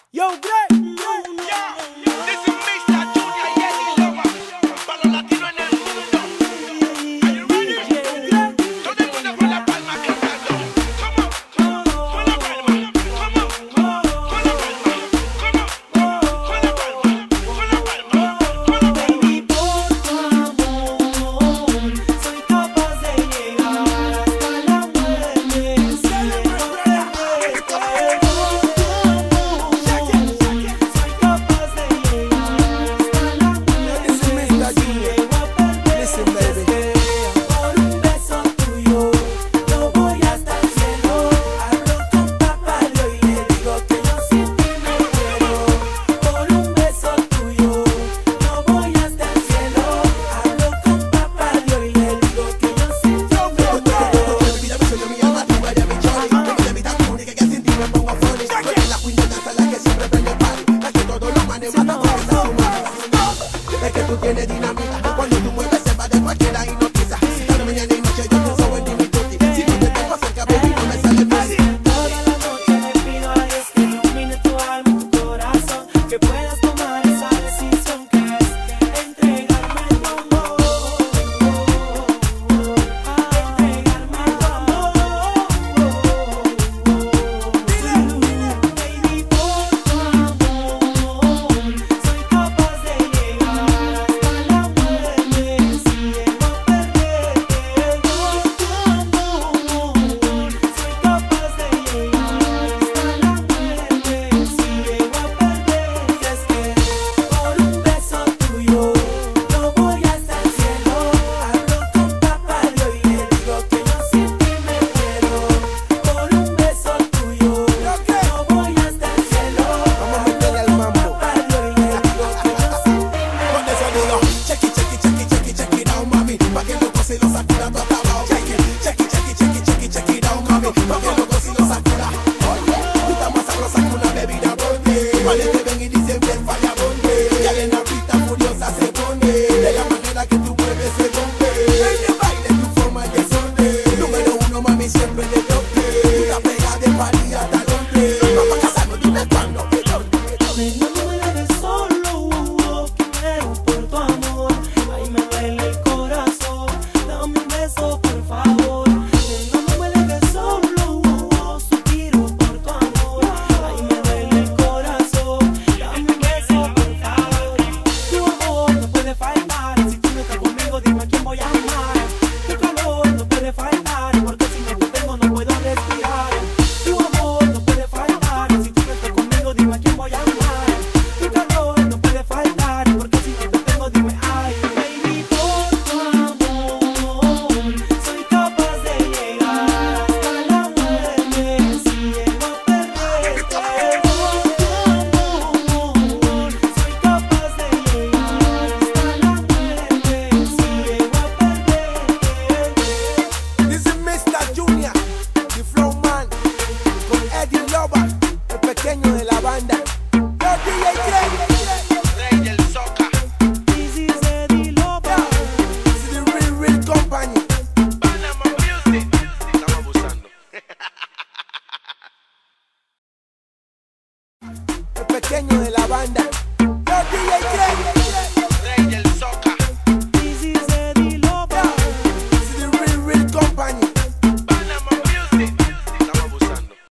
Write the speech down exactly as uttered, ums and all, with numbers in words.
Yo, Greg. This is mister Junior y Eddie Lover, para los latinos en el mundo. Are you ready? Todo el mundo con la palma cantando. Come on, con la palma. Come on, con la palma. Come on, con la palma. Con la palma. Con la palma. Baby, por tu amor, soy capaz de llegar hasta la muerte. Si debo perderte, por tu amor, soy capaz de llegar hasta la muerte. Si debo perderte, por un beso tuyo, yo voy hasta el cielo. Hablo con papá Dios y le digo que yo sin ti me muero. Por un beso tuyo, yo voy hasta el cielo. Hablo con papá Dios y le digo que yo sin ti me muero. Es que tú tienes dinamita. Cuando tú mueves se va de cualquiera y no pisa. Si cada mañana y noche yo pienso en ti, mi tuti. Si no te tengo cerca, baby, no me sale fácil. Toda la noche le pido a Dios que ilumine tu alma y tu corazón, que puedas tomar esa decisión que es entregarme tu amor, entregarme tu amor. Baby, por tu amor, soy capaz de llegar hasta la muerte. Si debo perderte, por tu amor, soy capaz de llegar hasta la muerte. Si debo perderte, es que por un beso tuyo yo voy hasta el cielo. Hablo con papá Dios y le digo que yo sin ti me muero. Por un beso tuyo yo voy hasta el cielo. Vamos a meterle al mambo. Papá Dios y le digo que yo sin ti me Con ese sonido, check it, check it, check it, check it, check it out, mami. Pa' que loco si lo sacuda todo abajo. Check it, check it, check it, check it, check it, check it out, mami. Pa' que loco si lo sacuda. Oye, tú estás más sabrosa que una bebida bonde. Vale, te ven y dicen ven falla bonde. Ya en la pista furiosa se pone. De la manera que tú mueves se rompe. En el baile tu forma es desorden. Número uno, mami, siempre de toque. Tú la pegas de París hasta Londres. Vamos a casarnos, dime cuándo, que dónde, que dónde. Nena, no me dejes solo, uh, que muero por tu amor. Ay, me duele el corazón, dame un beso, por favor. Nena, no me dejes solo, uh, suspiro por tu amor. Ay, me duele el corazón, dame un beso, por favor. Tu amor no puede faltar, si tú no estás conmigo, dime a quién voy a amar. Tu calor no puede faltar, porque si no te tengo no puedo respirar. Tu amor no puede faltar, si tú no estás conmigo, dime a quién voy a amar. Tu calor no puede faltar, porque si no te tengo, dime ay. Baby, por tu amor, soy capaz de llegar hasta la muerte. Si debo perderte, por tu amor, soy capaz de llegar hasta la muerte. Si debo perderte. This is mister Junior, the flow man, con Eddie Lover, el pequeño de la banda. Yo, D J Greg, Rey del soca. This is Eddie Lover. this is the real, real company. Panama Music. Estamos abusando. El pequeño de